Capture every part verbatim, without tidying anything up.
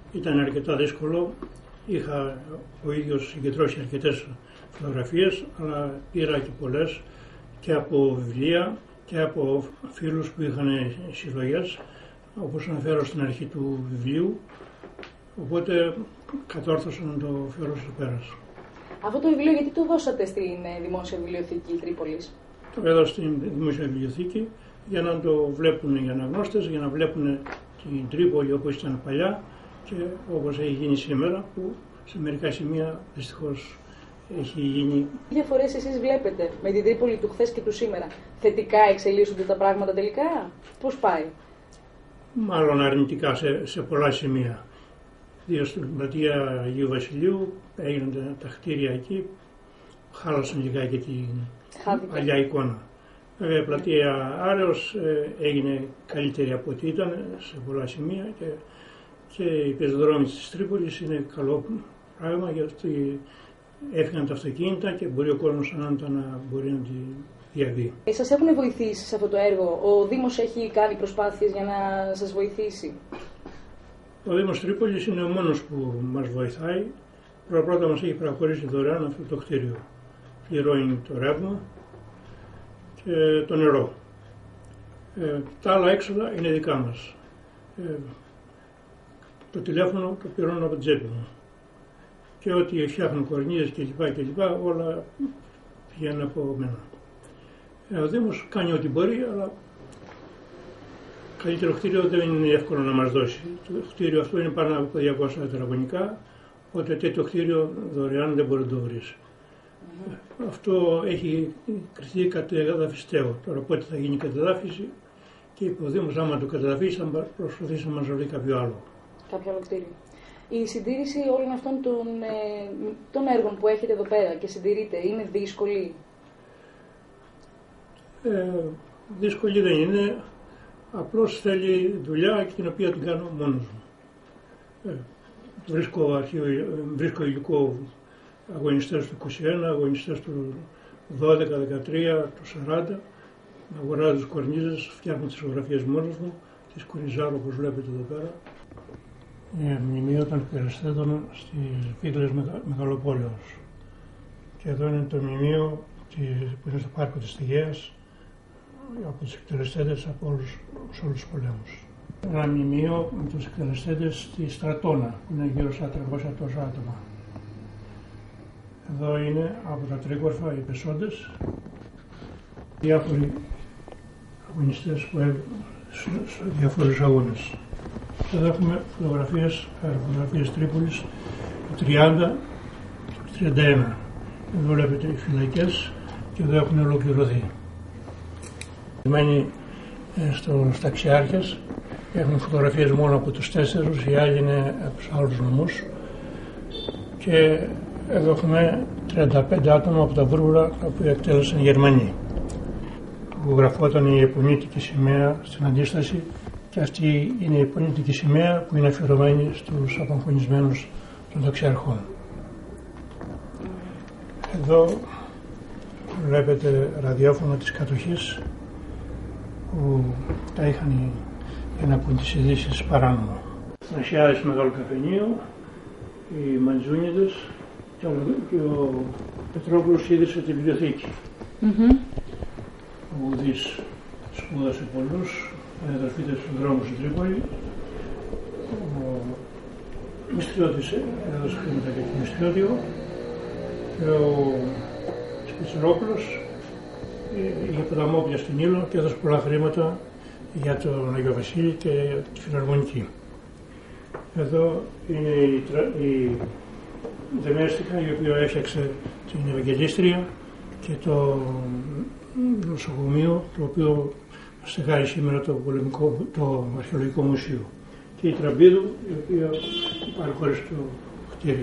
ήταν αρκετά δύσκολο. Είχα ο ίδιος συγκεντρώσει αρκετές φωτογραφίες, αλλά πήρα και πολλές και από βιβλία και από φίλους που είχαν συλλογές, όπως αναφέρω στην αρχή του βιβλίου, οπότε κατόρθωσα να το φέρω στο πέρας. Αυτό το βιβλίο γιατί το δώσατε στην Δημόσια Βιβλιοθήκη Τρίπολης? Το έδωσα στην Δημόσια Βιβλιοθήκη για να το βλέπουν οι αναγνώστες, για να βλέπουν την Τρίπολη όπως ήταν παλιά και όπως έχει γίνει σήμερα, που σε μερικά σημεία δυστυχώς έχει γίνει. Τι διαφορές εσείς βλέπετε με την Τρίπολη του χθες και του σήμερα? Θετικά εξελίσσονται τα πράγματα τελικά? Πώς πάει? Μάλλον αρνητικά σε, σε πολλά σημεία. Δύο στην πλατεία Αγίου Βασιλείου έγιναν τα κτίρια εκεί, χάλασαν λιγάκι την Χάθηκα. παλιά εικόνα. Βέβαια η πλατεία Άρεως ε, έγινε καλύτερη από ό,τι ήταν σε πολλά σημεία και, και οι πεζοδρόμοι της Τρίπολης είναι καλό πράγμα, γιατί έφυγαν τα αυτοκίνητα και μπορεί ο κόσμος ανάντα να μπορεί να τη διαβεί. Σας έχουν βοηθήσει σε αυτό το έργο? Ο Δήμος έχει κάνει προσπάθειες για να σας βοηθήσει? Ο Δήμος Τρίπολης είναι ο μόνος που μας βοηθάει. Πρώτα πρώτα μας έχει παραχωρήσει δωρεάν αυτό το κτίριο. Πληρώνει το ρεύμα και το νερό. Ε, τα άλλα έξοδα είναι δικά μας. Ε, το τηλέφωνο το πληρώνω από την τσέπη μου. Και ό,τι φτιάχνουν κορνίζες κλπ. κλπ. Όλα πηγαίνουν από μένα. Ε, ο Δήμος κάνει ό,τι μπορεί, αλλά καλύτερο κτίριο δεν είναι εύκολο να μας δώσει. Το κτίριο αυτό είναι πάνω από διακόσια τετραγωνικά, οπότε τέτοιο κτίριο δωρεάν δεν μπορεί να το βρεις. Mm-hmm. Αυτό έχει κριθεί κατεδαφιστέο. Τώρα πότε θα γίνει η κατεδάφιση και είπε ο Δήμος, άμα το κατεδαφίσει θα προσπαθήσει να μας βρει κάποιο άλλο. Κάποιο άλλο κτίριο. Η συντήρηση όλων αυτών των, ε, των έργων που έχετε εδώ πέρα και συντηρείτε είναι δύσκολη? Ε, δύσκολη δεν είναι. Απλώς θέλει δουλειά την οποία την κάνω μόνος μου. Ε, βρίσκω, αρχείο, βρίσκω υλικό αγωνιστές του είκοσι ένα, αγωνιστές του δώδεκα, δεκατρία, του σαράντα, αγοράζω τις κορνίζες, φτιάχνω τις φωτογραφίες μόνος μου, τις κουριζάρω όπως βλέπετε εδώ πέρα. Ε, μνημείο των εκτελεστέντων στις Πύκλες Μεγαλοπόλεως. Και εδώ είναι το μνημείο που είναι στο πάρκο της Τηγαίας, από τους εκτελεστέντες από όλους, σε όλους τους πολέμους. Ένα μνημείο με τους εκτελεστέντες στη Στρατώνα, που είναι γύρω στα τριακόσια τόσα άτομα. Εδώ είναι από τα τρίκορφα οι πεσόντες, διάφοροι αγωνιστές που έχουν σε διάφορους αγώνες. Εδώ έχουμε φωτογραφίες, φωτογραφίες Τρίπολης του τριάντα και τριάντα ένα. Εδώ βλέπετε οι φυλακές και εδώ έχουν ολοκληρωθεί. Μένει στους ταξιάρχες, έχουν φωτογραφίες μόνο από τους τέσσερους, οι άλλοι είναι από τους άλλους νομούς. Και εδώ έχουμε τριάντα πέντε άτομα από τα Βούργουρα που εκτέλεσαν οι Γερμανοί. Που γραφόταν η επωνύτικη σημαία στην αντίσταση και αυτή είναι η επωνύτικη σημαία που είναι αφιερωμένη στους απαγχωνισμένους των ταξιαρχών. Εδώ βλέπετε ραδιόφωνα της κατοχής που τα είχαν για να πούν τις ειδήσεις παράνομα. Νασιάδες Μεγάλο Καφενείο, οι Μαντζούνιδες και ο Πετρόπουλος ίδρυσε τη βιβλιοθήκη. Mm-hmm. Ο Ουδής σπούδασε πολλούς, εδαφείτε στους δρόμους στην Τρίπολη. Ο Μυστριώτης έδωσε χρήματα για το Μυστριώτιο και ο Σπιτσουρόπουλος είχε ποταμόπλια στην Ήλο και έδωσε πολλά χρήματα για τον Αγιο Βασίλη και τη Φιλαρμονική. Εδώ είναι η, η Δεμέστικα, η οποία έφτιαξε την Ευαγγελίστρια και το νοσοκομείο, το οποίο στεγάρει σήμερα το, πολεμικό, το αρχαιολογικό μουσείο. Και η Τραμπίδου, η οποία παραχώρησε το κτίριο.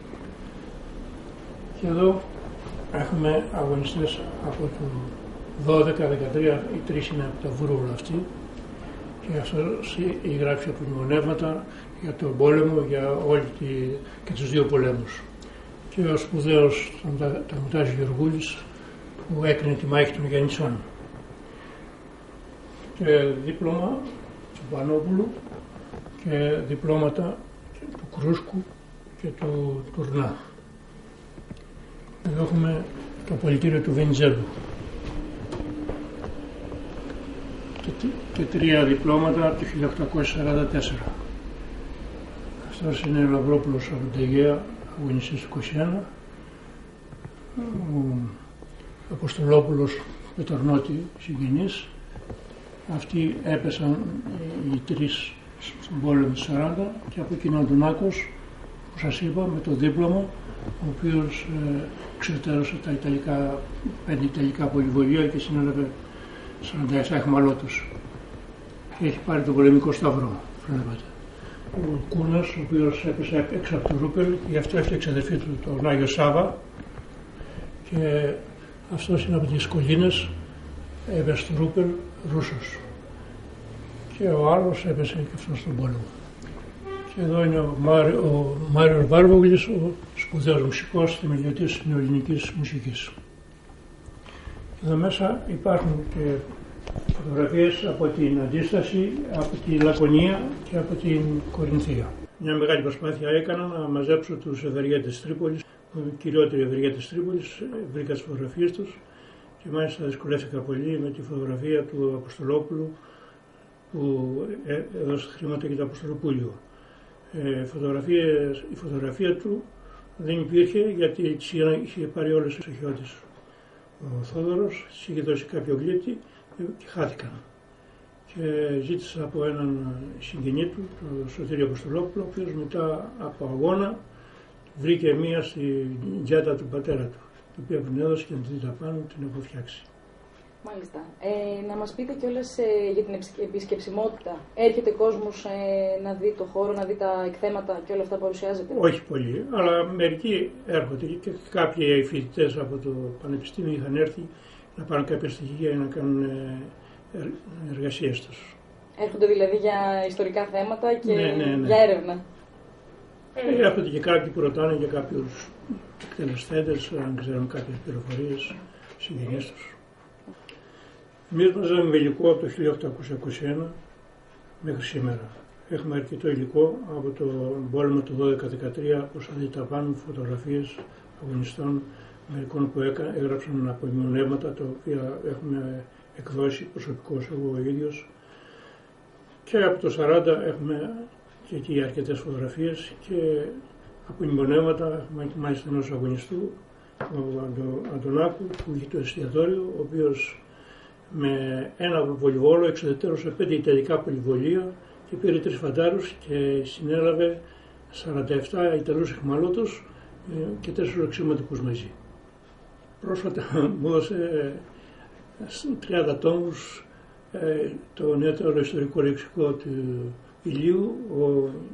Και εδώ έχουμε αγωνιστές από το δώδεκα δεκατρία, οι τρεις είναι από τα Βούργουρα αυτοί, και αυτό γράφει από μνημονεύματα για τον πόλεμο, για όλη τη, και τους δύο πολέμους. Και ο σπουδαίος Ταμουτάς Γεωργούλης που έκρινε τη μάχη των Γιαννητσών. Και δίπλωμα του Πανόπουλου και διπλώματα του Κρούσκου και του Τουρνά. Εδώ έχουμε το πολιτήριο του Βενιζέλου και, και τρία διπλώματα από το χίλια οκτακόσια σαράντα τέσσερα. Αυτός είναι ο Λαυρόπουλος από την Αιγαία, αγωνιστής του είκοσι ένα, ο Αποστολόπουλος Πετρονότη συγγενής. Αυτοί έπεσαν οι τρεις στον πόλεμο του σαράντα και από εκείνο ο Αντωνάκος, που σας είπα, με το δίπλωμα, ο οποίος ε, εξετέρωσε τα Ιταλικά, πέντε Ιταλικά πολυβολία και συνέλαβε σαράντα επτά αιχμαλώτους. Και έχει πάρει τον πολεμικό σταυρό, βλέπετε. Ο Κούνας, ο οποίος έπεσε έξω από το Ρούπελ και γι' αυτό έφτιαξε αδερφή του τον Άγιο Σάβα και αυτός είναι από τις Κολίνες, έπεσε στο Ρούπελ Ρούσος. Και ο άλλος έπεσε και αυτός στον πόλεμο. Και εδώ είναι ο, Μάρι, ο Μάριος Βάρβογλης, ο σπουδαίος μουσικός, θεμελιωτής της νεοελληνικής μουσικής. Εδώ μέσα υπάρχουν και φωτογραφίες από την Αντίσταση, από τη Λακωνία και από την Κορινθία. Μια μεγάλη προσπάθεια έκανα να μαζέψω τους ευεργέτες Τρίπολης, οι κυριότεροι ευεργέτες Τρίπολης, βρήκα τις φωτογραφίες τους και μάλιστα δυσκολεύτηκα πολύ με τη φωτογραφία του Αποστολόπουλου που έδωσε χρήματα για το Αποστολοπούλιο. Ε, φωτογραφίες, η φωτογραφία του δεν υπήρχε γιατί τις είχε πάρει όλες τις οχιώτες ο Θόδωρος, τις είχε δώσει κάποιο γλύπτη και χάθηκαν. Και ζήτησα από έναν συγγενή του, τον Σωτήριο Αποστολόπουλο, ο οποίος μετά από αγώνα βρήκε μία στη γιάτα του πατέρα του, την οποία την έδωσε και την δει πάνω, την έχω φτιάξει. Μάλιστα. Ε, να μας πείτε κιόλας ε, για την επισκεψιμότητα. Έρχεται κόσμος ε, να δει το χώρο, να δει τα εκθέματα και όλα αυτά που παρουσιάζεται? Όχι πολύ, αλλά μερικοί έρχονται και κάποιοι φοιτητές από το Πανεπιστήμιο είχαν έρθει να πάρουν κάποια στοιχεία για να κάνουν ε, εργασίες τους. Έρχονται δηλαδή για ιστορικά θέματα και ναι, ναι, ναι. για έρευνα. Ε, έρχονται και κάποιοι που ρωτάνε για κάποιους εκτελεστέντες, αν ξέρουν κάποιες πληροφορίες, συγγενείς τους. Εμείς μαζάμε με υλικό από το χίλια οκτακόσια είκοσι ένα μέχρι σήμερα. Έχουμε αρκετό υλικό από τον πόλεμο του δώδεκα δεκατρία, όπως θα δείτε πάνω, φωτογραφίες αγωνιστών, μερικών που έκα, έγραψαν απομνημονεύματα, τα οποία έχουμε εκδώσει προσωπικώς εγώ ο ίδιος. Και από το σαράντα έχουμε και εκεί αρκετές φωτογραφίες και απομνημονεύματα, έχουμε μάλιστα ενός αγωνιστού, του Αντωνάκου, που είχε το εστιατόριο, ο οποίος με ένα πολυβόλο εξουδετερώσε πέντε Ιταλικά πολυβολία και πήρε τρεις φαντάρους και συνέλαβε σαράντα επτά Ιταλούς αιχμαλώτους και τέσσερις αξιωματικούς μαζί. Πρόσφατα μου έδωσε τριάντα τόμους το νεότερο ιστορικό λεξικό του Ηλίου ο,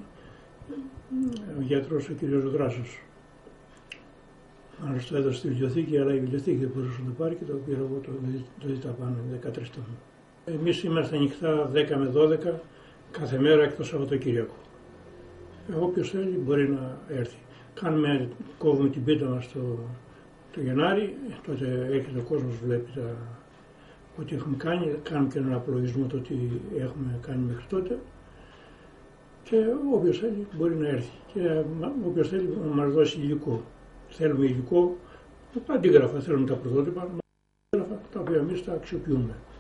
ο γιατρός ο κ. Δράσος. Άλλωστε το έδωσε στη βιβλιοθήκη, αλλά η βιβλιοθήκη δεν μπορούσε να το πάρει και το πήρα εγώ το, το δίτα πάνω, δεκατρείς τόμους. Εμείς είμαστε ανοιχτά δέκα με δώδεκα κάθε μέρα εκτός Σαββατοκύριακο. Όποιος θέλει μπορεί να έρθει. Κάνουμε, κόβουμε την πίτα μας το, το Γενάρη, τότε έρχεται ο κόσμος, βλέπει τα, ό,τι έχουμε κάνει, κάνουμε και έναν απολογισμό το τι έχουμε κάνει μέχρι τότε και όποιος θέλει μπορεί να έρθει και όποιος θέλει να μας δώσει υλικό. Θέλουμε υλικό, αντίγραφα, θέλουμε τα πρωτότυπα, τα οποία εμείς τα αξιοποιούμε.